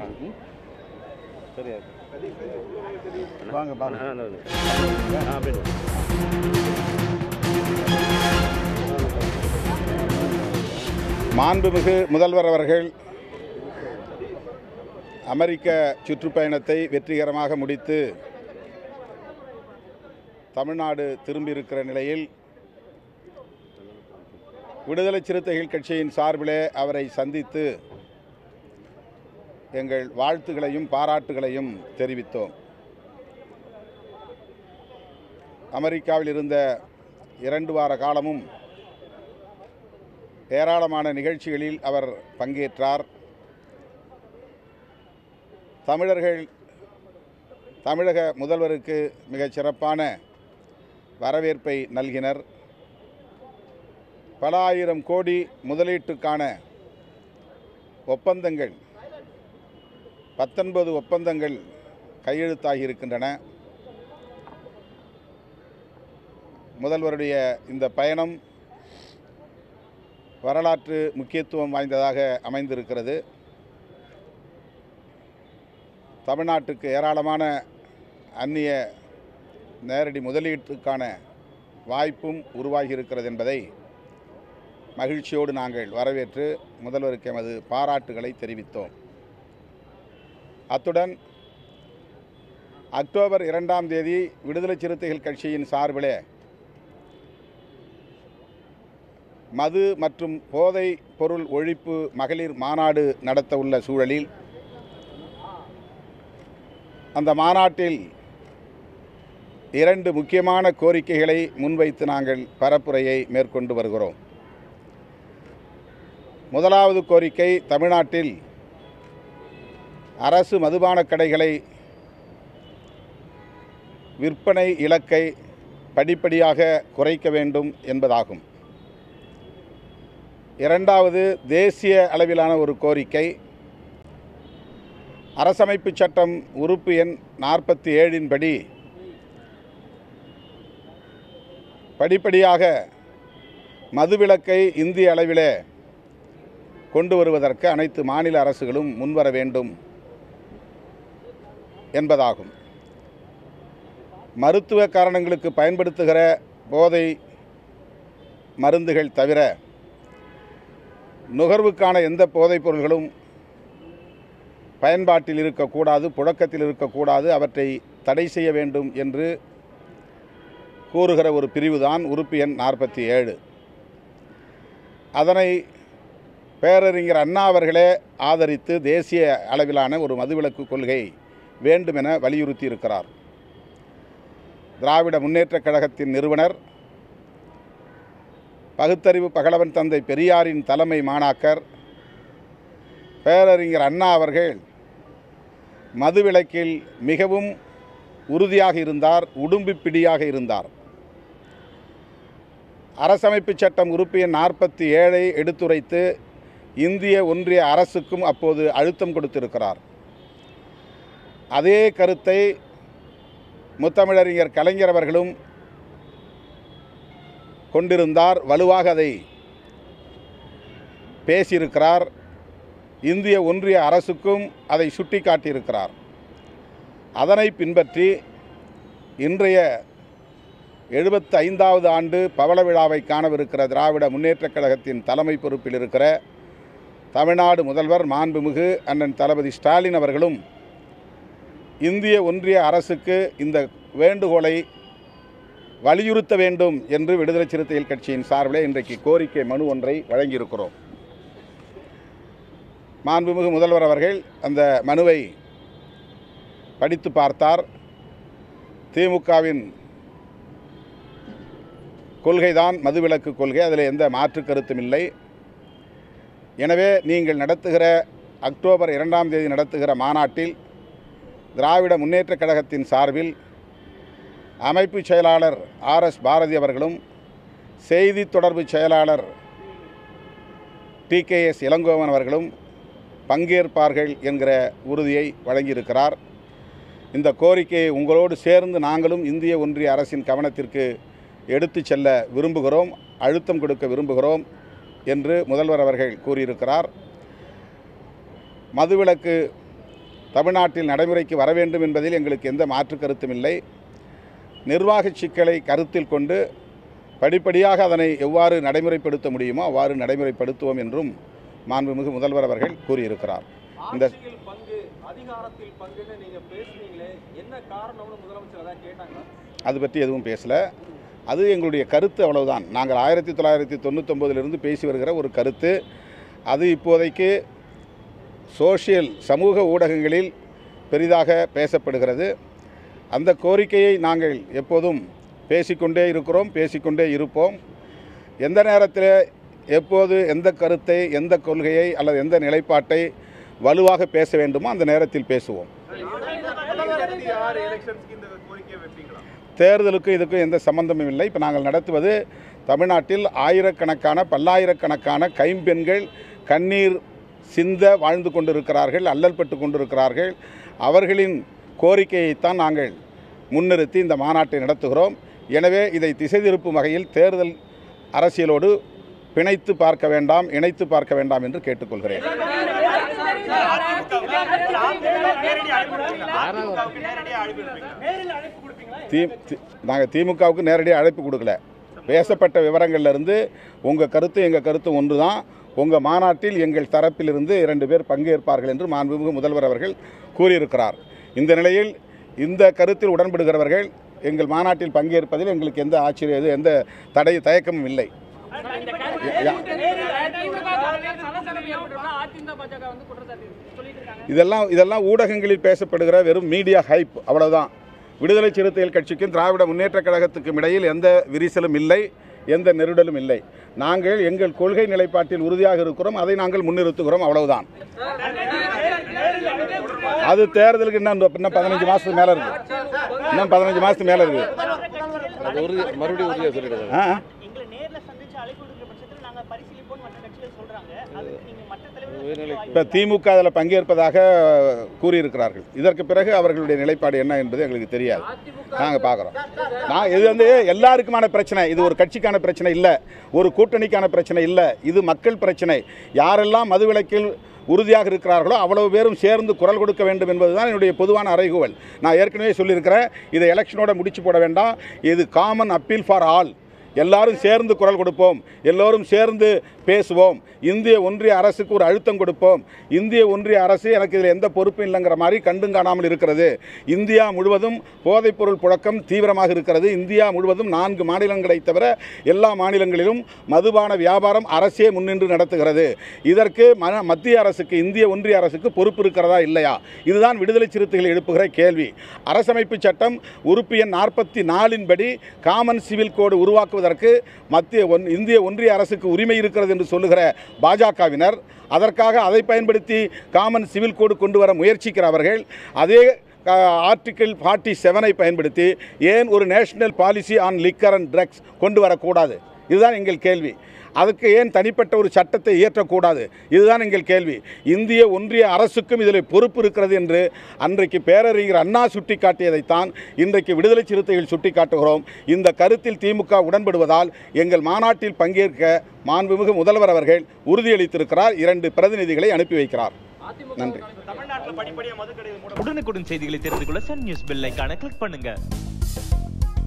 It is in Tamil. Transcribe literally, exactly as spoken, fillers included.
சரியா வாங்க வாங்க. மாண்புமிகு முதல்வர் அவர்கள் அமெரிக்க சுற்றுப்பயணத்தை வெற்றிகரமாக முடித்து தமிழ்நாடு திரும்பியிருக்கிற நிலையில் விடுதலை சிறுத்தைகள் கட்சியின் சார்பிலே அவரை சந்தித்து எங்கள் வாழ்த்துகளையும் பாராட்டுகளையும் தெரிவித்தோம். அமெரிக்காவில் இருந்த இரண்டு வார காலமும் ஏராளமான நிகழ்ச்சிகளில் அவர் பங்கேற்றார். தமிழர்கள் தமிழக முதல்வருக்கு மிகச் சிறப்பான வரவேற்பை நல்கினர். பல ஆயிரம் கோடி முதலீட்டுக்கான ஒப்பந்தங்கள் பத்தொன்பது ஒப்பந்தங்கள் கையெழுத்தாகி இருக்கின்றன. முதல்வருடைய இந்த பயணம் வரலாற்று முக்கியத்துவம் வாய்ந்ததாக அமைந்திருக்கிறது. தமிழ்நாட்டுக்கு ஏராளமான அந்நிய நேரடி முதலீட்டுக்கான வாய்ப்பும் உருவாகி இருக்கிறது என்பதை மகிழ்ச்சியோடு நாங்கள் வரவேற்று முதல்வருக்கு எமது பாராட்டுகளை தெரிவித்தோம். அத்துடன் அக்டோபர் இரண்டாம் தேதி விடுதலை சிறுத்தைகள் கட்சியின் சார்பிலே மது மற்றும் போதை பொருள் ஒழிப்பு மகளிர் மாநாடு நடத்த உள்ள சூழலில் அந்த மாநாட்டில் இரண்டு முக்கியமான கோரிக்கைகளை முன்வைத்து நாங்கள் பரப்புரையை மேற்கொண்டு வருகிறோம். முதலாவது கோரிக்கை, தமிழ்நாட்டில் அரசு மதுபான கடைகளை விற்பனை இலக்கை படிப்படியாக குறைக்க வேண்டும் என்பதாகும். இரண்டாவது, தேசிய அளவிலான ஒரு கோரிக்கை, அரசமைப்பு சட்டம் உறுப்பு எண் நாற்பத்தி ஏழின் படி படிப்படியாக மதுவிலக்கை இந்திய அளவிலே கொண்டு வருவதற்கு அனைத்து மாநில அரசுகளும் முன்வர வேண்டும் என்பதாகும். மருத்துவ காரணங்களுக்கு பயன்படுத்துகிற போதை மருந்துகள் தவிர நுகர்வுக்கான எந்த போதைப் பொருள்களும் பயன்பாட்டில் இருக்கக்கூடாது, புழக்கத்தில் இருக்கக்கூடாது, அவற்றை தடை செய்ய வேண்டும் என்று கூறுகிற ஒரு பிரிவுதான் உறுப்பு எண் நாற்பத்தி ஏழு. அதனை பேரறிஞர் அண்ணா அவர்களே ஆதரித்து தேசிய அளவிலான ஒரு மதுவிலக்கு கொள்கை வேண்டுமென வலியுறுத்தி இருக்கிறார். திராவிட முன்னேற்றக் கழகத்தின் நிறுவனர், பகுத்தறிவு பகலவன் தந்தை பெரியாரின் தலைமை மாணாக்கர் பேரறிஞர் அண்ணா அவர்கள் மதுவிலக்கில் மிகவும் உறுதியாக இருந்தார், உடும்பு பிடியாக இருந்தார். அரசமைப்பு சட்டம் உறுப்பு எண் நாற்பத்தி ஏழை எடுத்துரைத்து இந்திய ஒன்றிய அரசுக்கும் அப்போது அழுத்தம் கொடுத்திருக்கிறார். அதே கருத்தை முத்தமிழறிஞர் கலைஞர் அவர்களும் கொண்டிருந்தார், வலுவாக அதை பேசியிருக்கிறார். இந்திய ஒன்றிய அரசுக்கும் அதை சுட்டி காட்டியிருக்கிறார். அதனை பின்பற்றி இன்றைய எழுபத்தி ஐந்தாவது ஆண்டு பவள விழாவை காணவிருக்கிற திராவிட முன்னேற்றக் கழகத்தின் தலைமை பொறுப்பில் இருக்கிற தமிழ்நாடு முதல்வர் மாண்புமிகு அண்ணன் தளபதி ஸ்டாலின் அவர்களும் இந்திய ஒன்றிய அரசுக்கு இந்த வேண்டுகோளை வலியுறுத்த வேண்டும் என்று விடுதலை சிறுத்தைகள் கட்சியின் சார்பில் இன்றைக்கு கோரிக்கை மனு ஒன்றை வழங்கியிருக்கிறோம். மாண்புமிகு முதல்வர் அவர்கள் அந்த மனுவை படித்து பார்த்தார். திமுகவின் கொள்கைதான் மதுவிலக்கு கொள்கை, அதில் எந்த மாற்று கருத்தும் இல்லை. எனவே நீங்கள் நடத்துகிற அக்டோபர் இரண்டாம் தேதி நடத்துகிற மாநாட்டில் திராவிட முன்னேற்றக் கழகத்தின் சார்பில் அமைப்பு செயலாளர் ஆர் எஸ் பாரதி அவர்களும் செய்தி தொடர்பு செயலாளர் டி கே எஸ் இளங்கோவன் அவர்களும் பங்கேற்பார்கள் என்கிற உறுதியை வழங்கியிருக்கிறார். இந்த கோரிக்கையை உங்களோடு சேர்ந்து நாங்களும் இந்திய ஒன்றிய அரசின் கவனத்திற்கு எடுத்து செல்ல விரும்புகிறோம், அழுத்தம் கொடுக்க விரும்புகிறோம் என்று முதல்வர் அவர்கள் கூறியிருக்கிறார். மதுவிலக்கு தமிழ்நாட்டில் நடைமுறைக்கு வர வேண்டும் என்பதில் எங்களுக்கு எந்த மாற்று கருத்தும் இல்லை. நிர்வாக சிக்கலை கருத்தில் கொண்டு படிப்படியாக அதனை எவ்வாறு நடைமுறைப்படுத்த முடியுமோ அவ்வாறு நடைமுறைப்படுத்துவோம் என்றும் மாண்புமிகு முதல்வர் அவர்கள் கூறியிருக்கிறார். இந்த அது பற்றி எதுவும் பேசல. அது எங்களுடைய கருத்து, அவ்வளவுதான். நாங்கள் ஆயிரத்தி தொள்ளாயிரத்தி தொண்ணூத்தொம்பதிலிருந்து பேசி வருகிற ஒரு கருத்து. அது இப்போதைக்கு சோஷியல் சமூக ஊடகங்களில் பெரிதாக பேசப்படுகிறது. அந்த கோரிக்கையை நாங்கள் எப்போதும் பேசிக்கொண்டே இருக்கிறோம், பேசிக்கொண்டே இருப்போம். எந்த நேரத்தில் எப்போது எந்த கருத்தை, எந்த கொள்கையை அல்லது எந்த நிலைப்பாட்டை வலுவாக பேச வேண்டுமோ அந்த நேரத்தில் பேசுவோம். தேர்தலுக்கும் இதுக்கும் எந்த சம்பந்தமும் இல்லை. இப்போ நாங்கள் நடத்துவது தமிழ்நாட்டில் ஆயிரக்கணக்கான பல்லாயிரக்கணக்கான கைம்பெண்கள் கண்ணீர் சிந்த வாழ்ந்து கொண்டிருக்கிறார்கள், அல்லல்பட்டு கொண்டிருக்கிறார்கள். அவர்களின் கோரிக்கையைத்தான் நாங்கள் முன்னிறுத்தி இந்த மாநாட்டை நடத்துகிறோம். எனவே இதை திசை திருப்பும் வகையில் தேர்தல் அரசியலோடு பிணைத்து பார்க்க வேண்டாம், இணைத்து பார்க்க வேண்டாம் என்று கேட்டுக்கொள்கிறேன். நாங்கள் திமுகவுக்கு நேரடியாக அழைப்பு கொடுக்கல. பேசப்பட்ட விவரங்கள்லேருந்து உங்கள் கருத்து எங்கள் கருத்து ஒன்று தான். உங்கள் மாநாட்டில் எங்கள் தரப்பிலிருந்து இரண்டு பேர் பங்கேற்பார்கள் என்று மாண்புமிகு முதல்வர் அவர்கள் கூறியிருக்கிறார். இந்த நிலையில் இந்த கருத்தில் உடன்படுகிறவர்கள் எங்கள் மாநாட்டில் பங்கேற்பதில் எங்களுக்கு எந்த ஆச்சரியம், எந்த தடை தயக்கமும் இல்லை. இதெல்லாம் இதெல்லாம் ஊடகங்களில் பேசப்படுகிற வெறும் மீடியா ஹைப், அவ்வளவுதான். விடுதலை சிறுத்தைகள் கட்சிக்கும் திராவிட முன்னேற்றக் கழகத்துக்கும் இடையில் எந்த விரிசலும் இல்லை, எந்த நெருடலும் இல்லை. நாங்கள் எங்கள் கொள்கை நிலைப்பாட்டில் உறுதியாக இருக்கிறோம், அதை நாங்கள் முன்னிறுத்துகிறோம், அவ்வளவுதான். அது தேர்தலுக்கு இன்னும் இன்னும் பதினஞ்சு மாசத்துக்கு மேல இருக்கு. இன்னும் பதினஞ்சு மாசத்துக்கு மேல இருக்கு. மறுபடியும் உறுதியாக சொல்லிடுறாங்க. இப்போ திமுக அதில் பங்கேற்பதாக கூறியிருக்கிறார்கள். இதற்கு பிறகு அவர்களுடைய நிலைப்பாடு என்ன என்பது எங்களுக்கு தெரியாது. நாங்கள் பார்க்குறோம். நான் இது வந்து எல்லாருக்குமான பிரச்சனை. இது ஒரு கட்சிக்கான பிரச்சனை இல்லை, ஒரு கூட்டணிக்கான பிரச்சனை இல்லை. இது மக்கள் பிரச்சனை. யாரெல்லாம் மதுவிலக்கில் உறுதியாக இருக்கிறார்களோ அவ்வளவு பேரும் சேர்ந்து குரல் கொடுக்க வேண்டும் என்பதுதான் என்னுடைய பொதுவான அறைகூவல். நான் ஏற்கனவே சொல்லியிருக்கிறேன், இதை எலெக்ஷனோட முடிச்சு போட வேண்டாம். இது காமன் அப்பீல் ஃபார் ஆல். எல்லாரும் சேர்ந்து குரல் கொடுப்போம், எல்லோரும் சேர்ந்து பேசுவோம். இந்திய ஒன்றிய அரசுக்கு ஒரு அழுத்தம் கொடுப்போம். இந்திய ஒன்றிய அரசு எனக்கு இதில் எந்த பொறுப்பும் இல்லைங்கிற மாதிரி கண்டும் காணாமல் இருக்கிறது. இந்தியா முழுவதும் போதைப்பொருள் புழக்கம் தீவிரமாக இருக்கிறது. இந்தியா முழுவதும் நான்கு மாநிலங்களை தவிர எல்லா மாநிலங்களிலும் மதுபான வியாபாரம் அரசே முன்னின்று நடத்துகிறது. இதற்கு மத்திய அரசுக்கு, இந்திய ஒன்றிய அரசுக்கு பொறுப்பு இருக்கிறதா இல்லையா? இதுதான் விடுதலை சிறுத்தைகள் எழுப்புகிற கேள்வி. அரசமைப்பு சட்டம் உறுப்பு எண் நாற்பத்தி நாலின் படி காமன் சிவில் கோடு உருவாக்குவதற்கு மத்திய இந்திய ஒன்றிய அரசுக்கு உரிமை இருக்கிறது என்று சொல்லுகிற பாஜகவினர் அதற்காக அதை பயன்படுத்தி காமன் சிவில் கோடு கொண்டு வர முயற்சிக்கிறவர்கள் அதே ஆர்டிகிள் ஃபார்ட்டி செவனை பயன்படுத்தி ஏன் ஒரு national policy on liquor and drugs கொண்டு வரக்கூடாது? இதுதான் எங்கள் கேள்வி. அதுக்கு ஏன் தனிப்பட்ட ஒரு சட்டத்தை இயற்றக்கூடாது? இதுதான் எங்கள் கேள்வி. இந்திய ஒன்றிய அரசுக்கும் இதில் பொறுப்பு இருக்கிறது என்று அன்றைக்கு பேரறிஞர் அண்ணா சுட்டிக்காட்டியதைத்தான் இன்றைக்கு விடுதலை சிறுத்தைகள் சுட்டிக்காட்டுகிறோம். இந்த கருத்தில் திமுக உடன்படுவதால் எங்கள் மாநாட்டில் பங்கேற்க மாண்புமிகு முதல்வர் அவர்கள் உறுதியளித்திருக்கிறார். இரண்டு பிரதிநிதிகளை அனுப்பி வைக்கிறார். நன்றி. உடனுக்குடன் செய்திகளை தெரிந்து கொள்ள சன் நியூஸ் பெல் ஐகானை கிளிக் பண்ணுங்க.